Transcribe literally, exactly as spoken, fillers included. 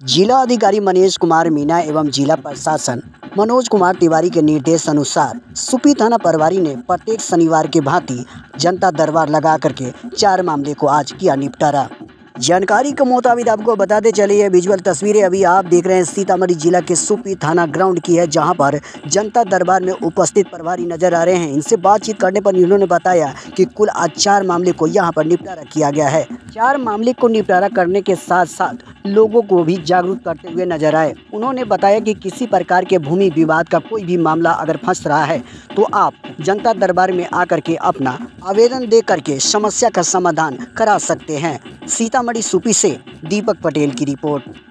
जिला अधिकारी मनीष कुमार मीणा एवं जिला प्रशासन मनोज कुमार तिवारी के निर्देश अनुसार सुपी थाना प्रभारी ने प्रत्येक शनिवार के भांति जनता दरबार लगा करके चार मामले को आज किया निपटारा। जानकारी के मुताबिक आपको बताते चले ये विजुअल तस्वीरें अभी आप देख रहे हैं सीतामढ़ी जिला के सुपी थाना ग्राउंड की है, जहां पर जनता दरबार में उपस्थित प्रभारी नजर आ रहे हैं। इनसे बातचीत करने पर इन्होंने बताया कि कुल आज चार मामले को यहां पर निपटारा किया गया है। चार मामले को निपटारा करने के साथ साथ लोगों को भी जागरूक करते हुए नजर आए। उन्होंने बताया कि किसी प्रकार के भूमि विवाद का कोई भी मामला अगर फंस रहा है तो आप जनता दरबार में आकर के अपना आवेदन दे करके समस्या का समाधान करा सकते हैं। सीतामढ़ी सुपी से दीपक पटेल की रिपोर्ट।